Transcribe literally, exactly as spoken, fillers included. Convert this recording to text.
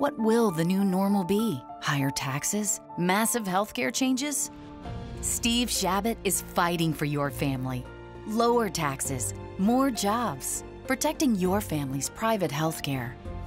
What will the new normal be? Higher taxes? Massive healthcare changes? Steve Chabot is fighting for your family. Lower taxes, more jobs, protecting your family's private healthcare.